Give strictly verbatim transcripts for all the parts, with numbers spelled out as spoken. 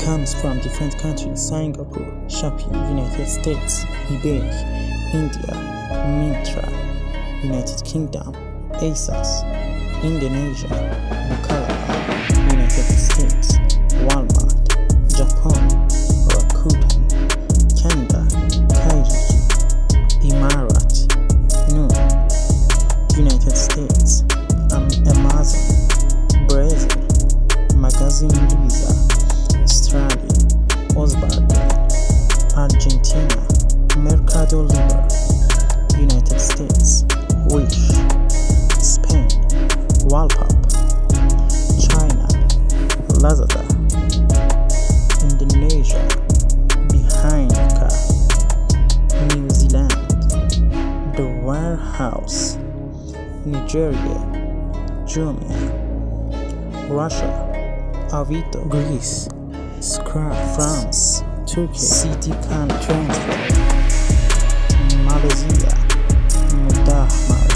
comes from different countries: Singapore, Shopee, United States, eBay, India, Mintra, United Kingdom, ASOS, Indonesia, Bukalapak, United States, Walmart, Japan, Rakuten, Canada, Kaiji, Emirat, Noon, United States, um, Amazon, Brazil, Magazine Luiza, Australia, Osborne, Argentina, Mercado Libre, United States, Wish, Spain, Wallpop, China, Lazada, Indonesia, Behind Car, New Zealand, The Warehouse, Nigeria, Jumia, Russia, Avito, Greece, Scrap, France, Turkey, City Can Transport, Malaysia, Myanmar,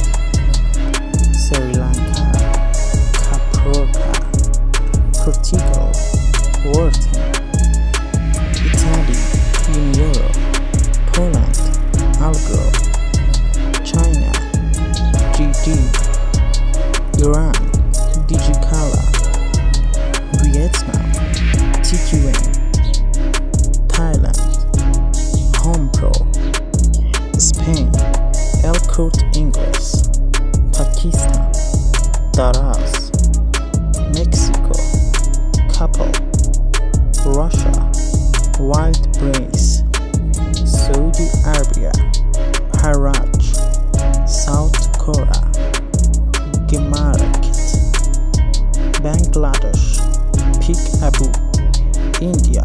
Sri Lanka, Caprica, Portugal, Wharton, Italy, Europe, Poland, Algro, China, G D, Iran, Digicala, Vietnam, T Q N, Thailand, HomePro, Spain, Elcourt English, Pakistan, Daraz, Mexico, Couple, Russia, Wild Brace, Saudi Arabia, Haraj, South Korea, Gemarakit, Bangladesh, Peek-a-boo, India,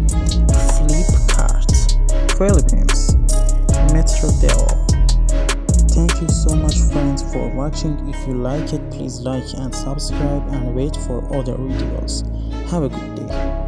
Flipkart, Philippines, Metrodel. Thank you so much friends for watching. If you like it, please like and subscribe and wait for other videos. Have a good day.